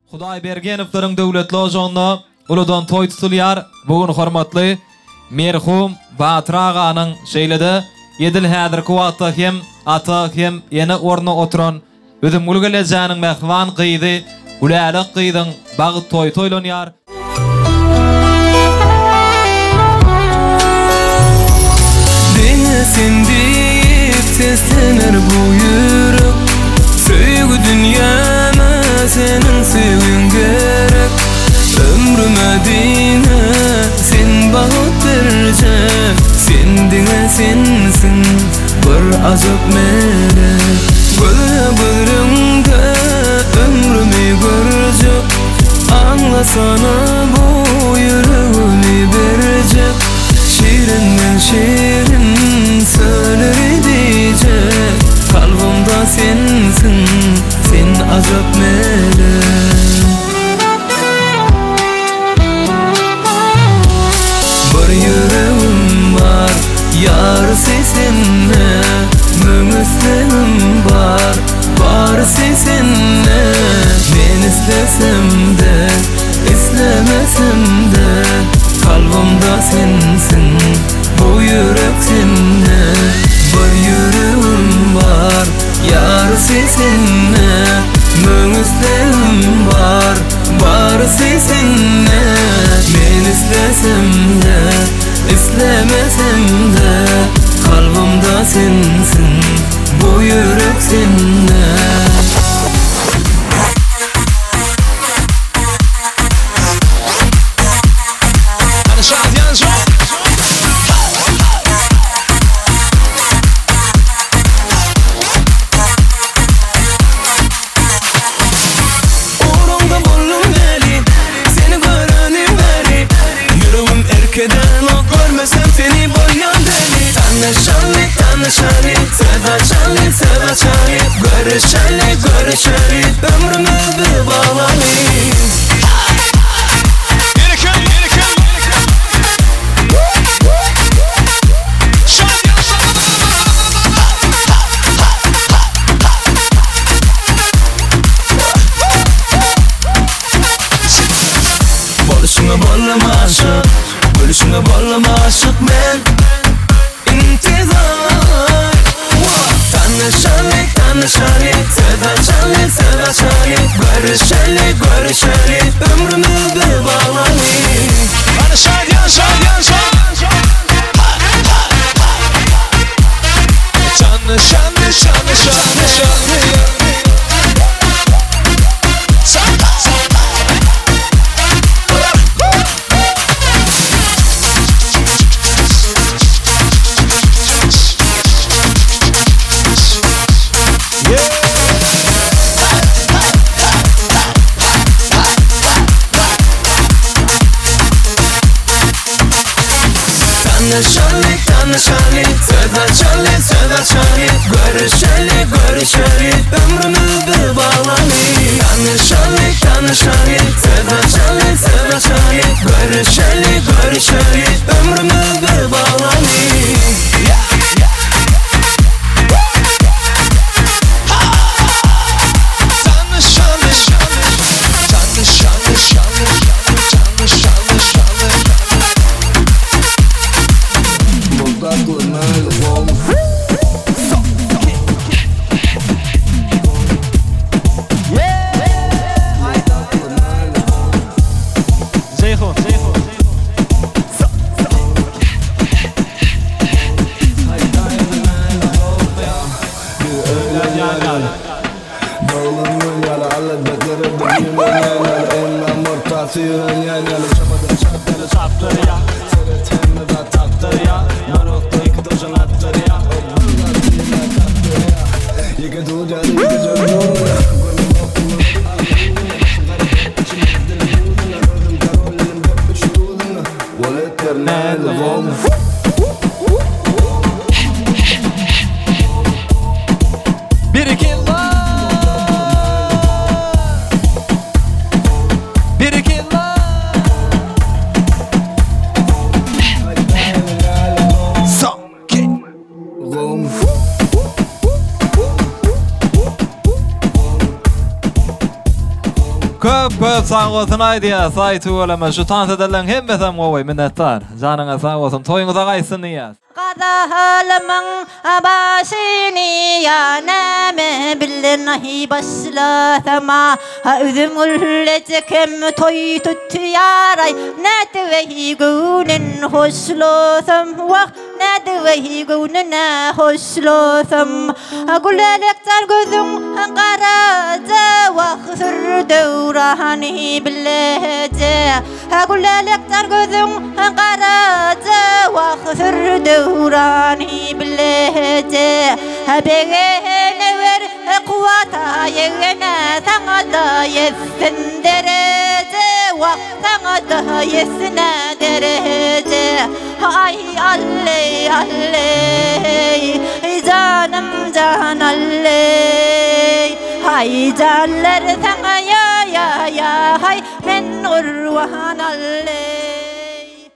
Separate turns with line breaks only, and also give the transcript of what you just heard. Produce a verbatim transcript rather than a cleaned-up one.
Hudaý bergenewlaryň döwletli ojanna uludan toy tutulýar. Bugün hormatly merhum Batyr aganyň şeýlede edil häzirki wagtda hem ata hem ýene orna oturan özüm ulgelejäniň mehwan gyýdy, ulälik gyýdyň bagy toy toylanýar.
Beni sen deyip seslenir bu yürek, söýgü dünyama senin sevgin gerek. Ömrüme dine sen baht berjek, sendine sensin bir azap melek. Gözlerinde ömrümü görecek, anlasana bu yüreğimi verecek. Şiirinden şiirin söyler diyecek, kalbimda sensin, sen azap melek. Bir yüreğim var, yar sesinle, mümislenim var, var sesinle. Ben istesem de, istemesem de, kalbimda sensin, bu yürek seninle. Bir yüreğim var, yar sesinle, mümislenim var, var sesinle. Ben istesem de, istemesem de, kalbimda sensin, bu yürek seninle. Tanışali, sevdaçali, sevdaçali, görüşeli, görüşeli, ömrümü bir bağlali. Yeniken, yeniken, yeniken. Şadiyan, Boluşuna bollama aşık, gülüşüne bollama aşık men. Tanışali, tanışali, sevdaçali, sevdaçali, görüşeli, görüşeli, ömrümü bir bağlali. Bana şadiyan, şadiyan, şadiyan. Tanışali, tanışali, şadiyan. Tanışali, tanışali, sevdaçali, sevdaçali, görüşeli, görüşeli, ömrümü bir bağlali. Tanışali, tanışali, sevdaçali, sevdaçali, görüşeli, görüşeli, ömrümü bir bağlali.
Köp köp sağ olsun aydiya saytu olama şu tanta dellen hem mesem oy minnettar. Canına sağ olsun toyunuza gaysın niyaz.
Qadahalman abasini yaname billahi baslatama üzümülecekem toy tutyaray nadvehi gunin hoşlosam vah nadvehi gunin hoşlosam gulelektar gözüm qaraca vaqsır dövrani billece gulelektar gözüm qaraca vaqsır dövrani billece habegene ver quvata yegene tangada yesin derece vaqtangada yesine derece ay alle alle canım can alle hay canlar sana ya ya ya hay men urvan alle